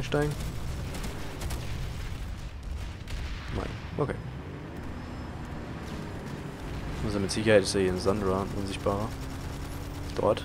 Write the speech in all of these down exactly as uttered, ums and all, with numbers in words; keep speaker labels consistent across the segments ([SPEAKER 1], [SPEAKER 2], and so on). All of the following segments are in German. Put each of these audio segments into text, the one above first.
[SPEAKER 1] einsteigen? Nein. Okay. Also mit Sicherheit ist er hier in Sandra unsichtbar. Dort.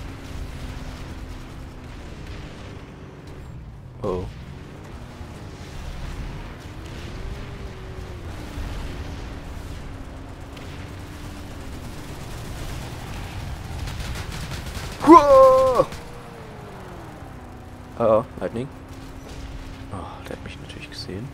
[SPEAKER 1] Oh. Wow! Oh, oh, Lightning. Oh, der hat mich natürlich gesehen.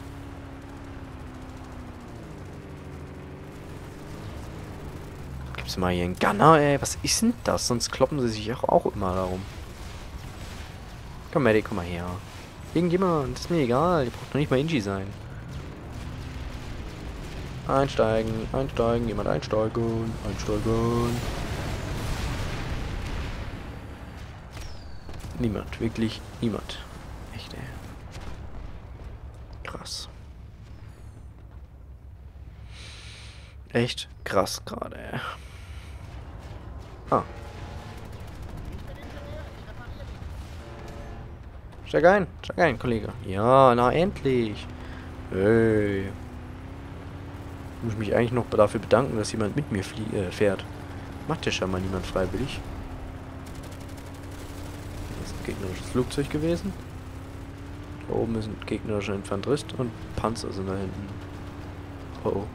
[SPEAKER 1] Gibt's mal hier einen Gunner, ey? Was ist denn das? Sonst kloppen sie sich auch, auch immer darum. Komm, Maddie, komm mal her. Irgendjemand, ist mir egal. Ihr braucht doch nicht mal Inji sein. Einsteigen, einsteigen, jemand einsteigen, einsteigen. Niemand, wirklich niemand. Echt, ey. Krass. Echt krass gerade, ey. Ah. Steig ein, steig ein, Kollege. Ja, na endlich. Hey. Muss ich mich eigentlich noch dafür bedanken, dass jemand mit mir flie äh, fährt. Macht ja schon mal niemand freiwillig. Das ist ein gegnerisches Flugzeug gewesen. Da oben ist ein gegnerischer Infanterist und Panzer sind da hinten. Oh oh.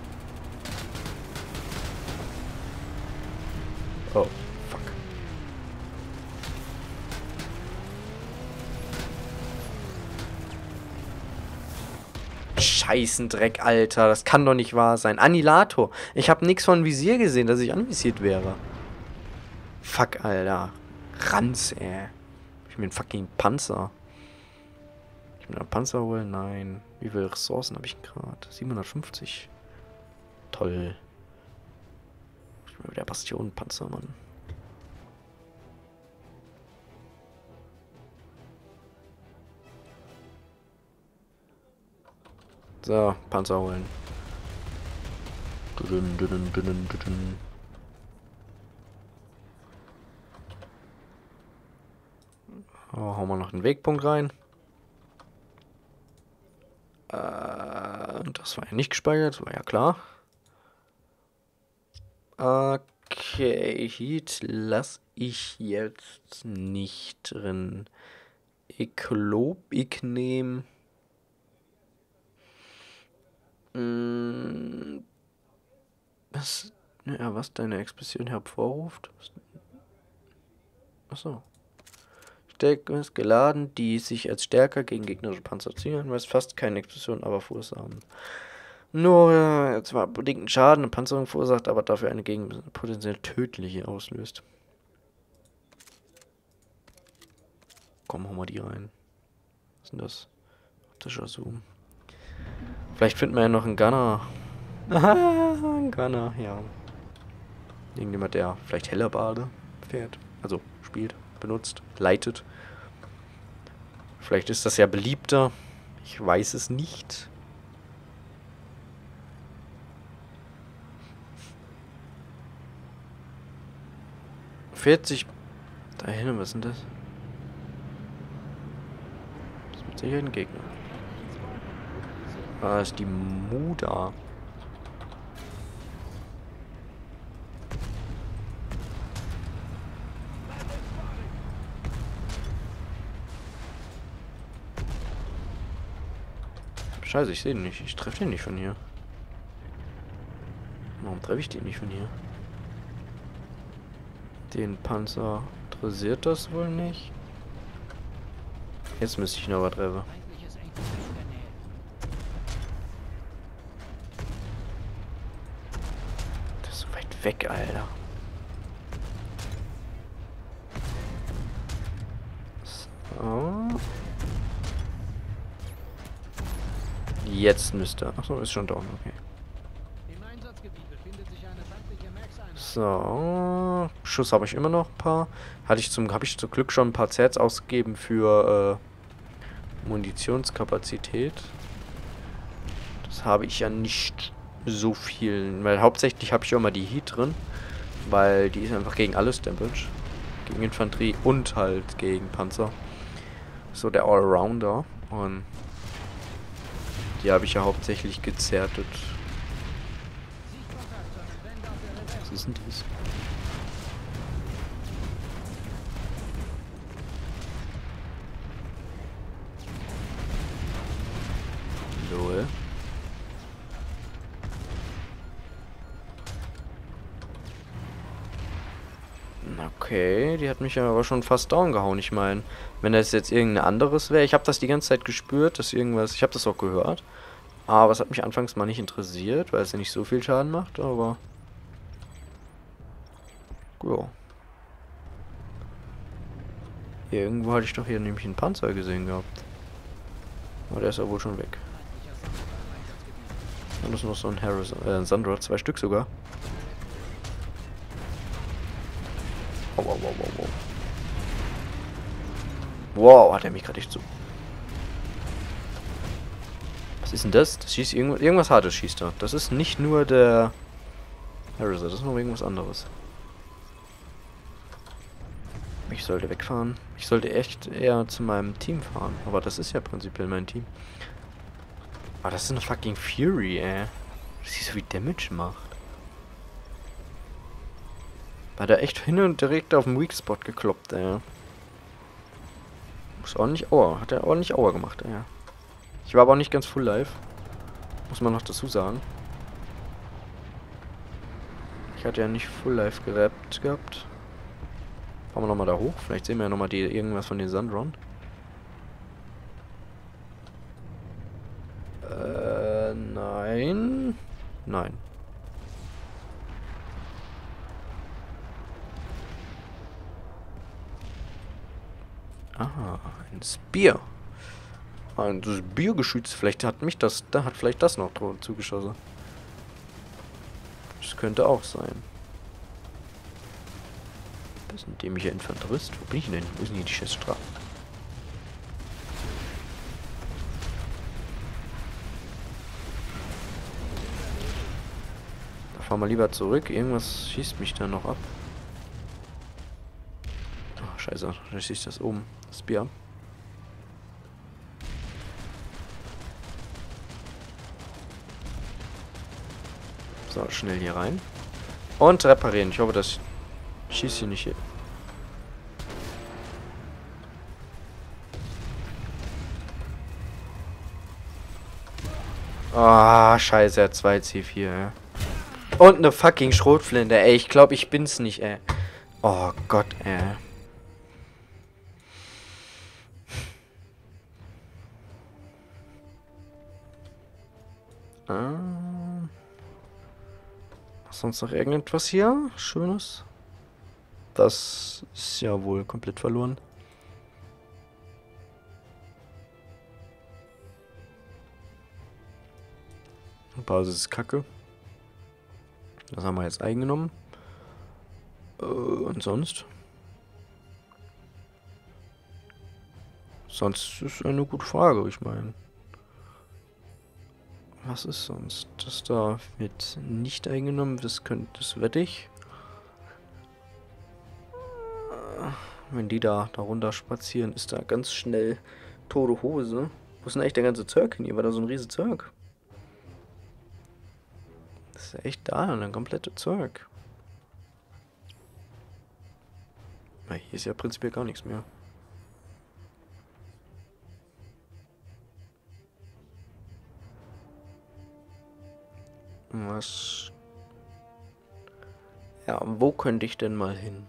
[SPEAKER 1] Oh, fuck. Scheißendreck, Alter. Das kann doch nicht wahr sein. Annihilator. Ich habe nichts von Visier gesehen, dass ich anvisiert wäre. Fuck, Alter. Ranz, ey. Ich mir einen fucking Panzer. Ich mir einen Panzer holen? Nein. Wie viele Ressourcen habe ich gerade? siebenhundertfünfzig. Toll. Ich mir wieder Bastionenpanzer, Mann. So, Panzer holen. Dünn, dünn, dünn, dünn. Oh, hauen wir noch einen Wegpunkt rein. Äh, das war ja nicht gespeichert, das war ja klar. Okay, Heat lasse ich jetzt nicht drin. Ich glaube, ich nehme... Was, ja, was deine Explosion hervorruft? Achso. Stärke ist geladen, die sich als stärker gegen gegnerische Panzer zielen, was fast keine Explosion, aber verursachen. Nur äh, zwar bedingten Schaden und Panzerung verursacht, aber dafür eine gegen potenziell tödliche auslöst. Komm, hau mal die rein. Was ist denn das? Optischer Zoom. Vielleicht finden wir ja noch einen Gunner. Aha, ein Gunner, ja. Irgendjemand, der vielleicht Hellebarde fährt. Also spielt, benutzt, leitet. Vielleicht ist das ja beliebter. Ich weiß es nicht. vierzig. Da hinten, was sind das? Das ist mit Sicherheit ein Gegner. Ah, ist die Muda. Scheiße, ich sehe den nicht. Ich treffe den nicht von hier. Warum treffe ich den nicht von hier? Den Panzer interessiert das wohl nicht. Jetzt müsste ich noch was treffen. Das ist so weit weg, Alter. So. Jetzt müsste... Achso, ist schon down, okay. So, Schuss habe ich immer noch ein paar. Hatte ich zum, habe ich zum Glück schon ein paar Zerts ausgegeben für äh, Munitionskapazität. Das habe ich ja nicht so viel, weil hauptsächlich habe ich auch mal die Heat drin, weil die ist einfach gegen alles Damage, gegen Infanterie und halt gegen Panzer. So der Allrounder. Und die habe ich ja hauptsächlich gezerrt. Was ist denn das? Lol. Okay, die hat mich ja aber schon fast down gehauen. Ich meine, wenn das jetzt irgendein anderes wäre, ich habe das die ganze Zeit gespürt, dass irgendwas, ich habe das auch gehört, aber es hat mich anfangs mal nicht interessiert, weil es ja nicht so viel Schaden macht, aber ja. Irgendwo hatte ich doch hier nämlich einen Panzer gesehen gehabt. Aber der ist ja wohl schon weg. Dann ist noch so ein Harrison, äh, Sandra, zwei Stück sogar. Wow, wow, wow, wow, wow. Wow, hat er mich gerade echt so. Was ist denn das? Das schießt irgendwas, irgendwas Hartes schießt da. Das ist nicht nur der Harrison, das ist noch irgendwas anderes. Ich sollte wegfahren. Ich sollte echt eher zu meinem Team fahren. Aber das ist ja prinzipiell mein Team. Aber das ist eine fucking Fury, ey. Sie so wie Damage macht. War da echt hin und direkt auf den Weak Spot gekloppt, ey. Muss ordentlich Aua. Hat er ordentlich Aua gemacht, ey. Ich war aber auch nicht ganz full live. Muss man noch dazu sagen. Ich hatte ja nicht full live gerappt gehabt. Fahren wir nochmal da hoch. Vielleicht sehen wir ja nochmal irgendwas von den Sandron. Äh, nein. Nein. Ah, ein Spear. Ein Speargeschütz. Vielleicht hat mich das, da hat vielleicht das noch zugeschossen. Das könnte auch sein. Das ist ein dämlicher Infanterist. Wo bin ich denn? Wo ist denn hier die Schießstraße? Da fahren wir lieber zurück. Irgendwas schießt mich da noch ab. Oh, scheiße. Da schießt das oben. Das Bier. So, schnell hier rein. Und reparieren. Ich hoffe, das schießt hier nicht hier. Ah, oh, scheiße, er hat zwei C vier, ja. Und eine fucking Schrotflinte, ey. Ich glaube, ich bin's nicht, ey. Oh Gott, ey. Ah. Sonst noch irgendetwas hier? Schönes? Das ist ja wohl komplett verloren. Basis ist kacke. Das haben wir jetzt eingenommen. Äh, und sonst? Sonst ist eine gute Frage, ich meine. Was ist sonst? Das da wird nicht eingenommen, das könnte, das wette ich. Wenn die da darunter spazieren, ist da ganz schnell tote Hose. Wo ist denn eigentlich der ganze Zirk hin? Hier war da so ein riesen Zirk. Das ist ja echt da, ein kompletter Zirk. Na, hier ist ja prinzipiell gar nichts mehr. Was? Ja, wo könnte ich denn mal hin?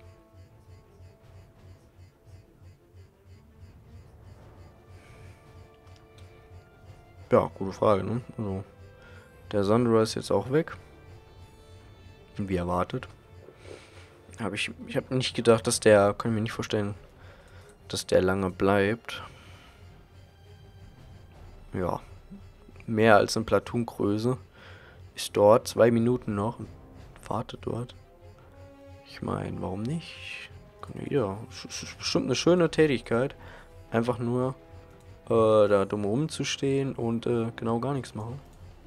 [SPEAKER 1] Ja, gute Frage, ne? Also, der Sandra ist jetzt auch weg. Wie erwartet. Hab ich ich habe nicht gedacht, dass der, kann ich mir nicht vorstellen, dass der lange bleibt. Ja. Mehr als eine Platoon-Größe. Ist dort, zwei Minuten noch und wartet dort. Ich meine, warum nicht? Kann ja, es ist bestimmt eine schöne Tätigkeit. Einfach nur äh, da dumm rumzustehen und äh, genau gar nichts machen.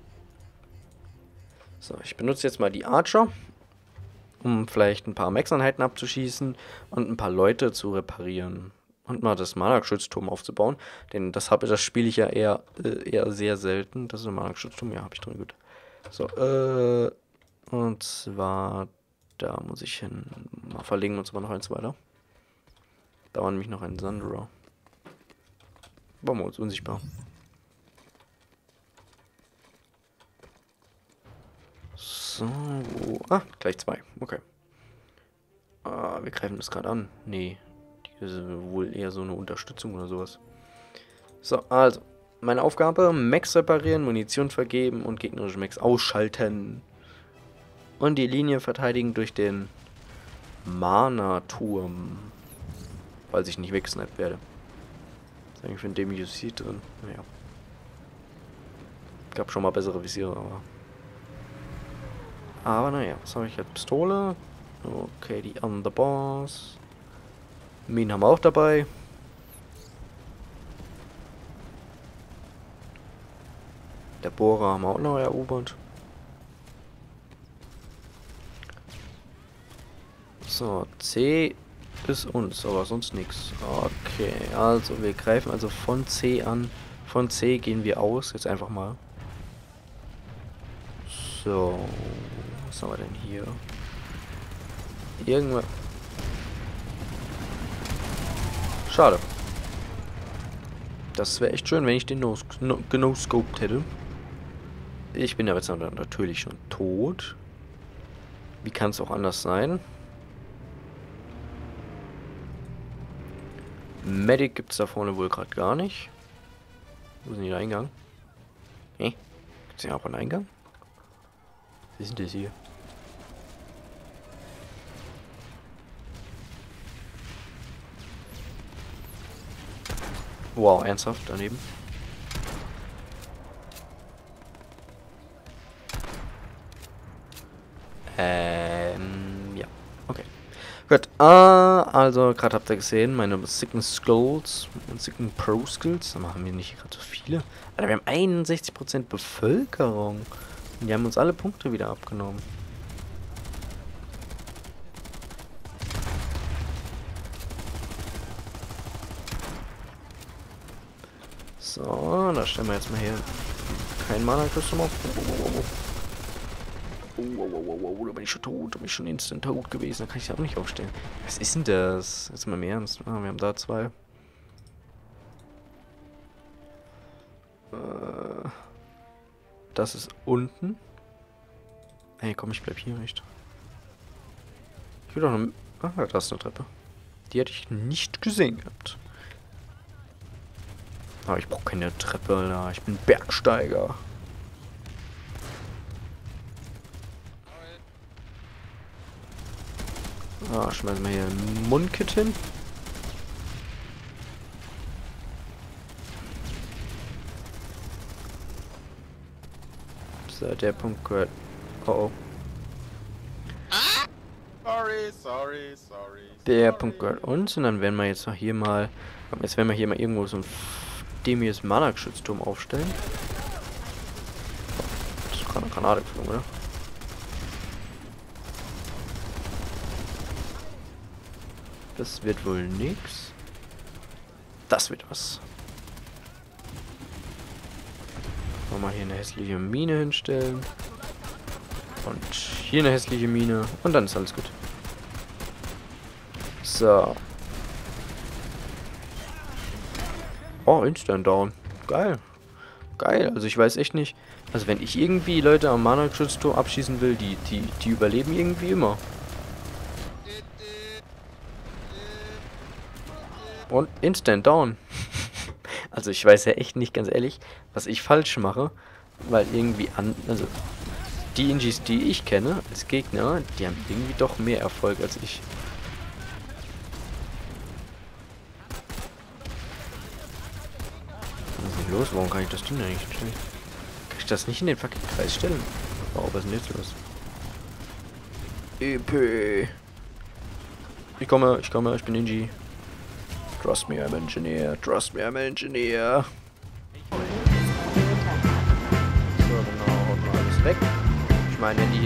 [SPEAKER 1] So, ich benutze jetzt mal die Archer, um vielleicht ein paar Max-Einheiten abzuschießen und ein paar Leute zu reparieren. und mal das Mana-Geschützturm aufzubauen. Denn das habe das spiele ich ja eher, äh, eher sehr selten. Das ist ein Mana-Geschützturm, ja, habe ich drin, gut. So, äh, und zwar, da muss ich hin. Mal verlegen wir uns aber noch eins weiter. Da war nämlich noch ein Sunderer. Bauen wir uns unsichtbar. So, wo? Ah, gleich zwei. Okay. Ah, wir greifen das gerade an. Nee. Die ist wohl eher so eine Unterstützung oder sowas. So, also. Meine Aufgabe: Mechs reparieren, Munition vergeben und gegnerische Mechs ausschalten. Und die Linie verteidigen durch den Mana-Turm. Falls ich nicht weggesniped werde. Ist eigentlich für ein Demi U C drin. Naja. Gab schon mal bessere Visiere, aber. Aber naja, was habe ich jetzt? Pistole. Okay, die Underboss. Minen haben wir auch dabei. Der Bohrer haben wir auch noch erobert. So, C ist uns, aber sonst nichts. Okay, also wir greifen also von C an. Von C gehen wir aus, jetzt einfach mal. So, was haben wir denn hier? Irgendwann. Schade. Das wäre echt schön, wenn ich den no-scoped hätte. Ich bin ja jetzt natürlich schon tot. Wie kann es auch anders sein? Medic gibt es da vorne wohl gerade gar nicht. Wo ist denn der Eingang? Hä? Gibt es hier auch einen Eingang? Was ist denn das hier? Wow, ernsthaft daneben. Ähm, ja. Okay. Gut. Ah, also, gerade habt ihr gesehen, meine sicken Skulls und sicken Pro Skills. Da machen wir nicht gerade so viele. Alter, wir haben einundsechzig Prozent Bevölkerung. Und die haben uns alle Punkte wieder abgenommen. So, da stellen wir jetzt mal hier kein Mana-Crystal auf. Oh, oh, oh, oh, oh, oh, da bin ich schon tot, da bin ich schon instant tot gewesen, da kann ich ja auch nicht aufstehen. Was ist denn das? Jetzt mal im Ernst. Ah, wir haben da zwei. Äh, das ist unten. Hey, komm, ich bleib hier nicht. Ich will doch noch... Ah, da ist eine Treppe. Die hätte ich nicht gesehen gehabt. Aber ich brauche keine Treppe, Alter. Ich bin Bergsteiger. Ah, schmeißen wir hier ein Mundkit hin. So, der Punkt gehört... Oh, oh.
[SPEAKER 2] Sorry, sorry, sorry.
[SPEAKER 1] Der
[SPEAKER 2] sorry.
[SPEAKER 1] Punkt gehört uns. Und dann werden wir jetzt noch hier mal... Jetzt werden wir hier mal irgendwo so ein dämliches Mana-Geschützturm aufstellen. Das ist gerade eine Granate geflogen, oder? Das wird wohl nix. Das wird was. Mal hier eine hässliche Mine hinstellen. Und hier eine hässliche Mine. Und dann ist alles gut. So. Oh, Instant Down. Geil. Geil. Also ich weiß echt nicht. Also wenn ich irgendwie Leute am Mana-Geschützturm abschießen will, die, die, die überleben irgendwie immer. Und Instant Down. Also ich weiß ja echt nicht, ganz ehrlich, was ich falsch mache. Weil irgendwie an... Also die Ingis, die ich kenne als Gegner, die haben irgendwie doch mehr Erfolg als ich. Was ist denn los? Warum kann ich das Ding da nicht stellen? Kann ich das nicht in den fucking Kreis stellen? Oh, was ist denn jetzt los? E P. Ich komme, ich komme, ich bin Ingi. Trust me, I'm engineer. Trust me, I'm engineer. So, genau, haut mal alles weg. Ich meine, wenn die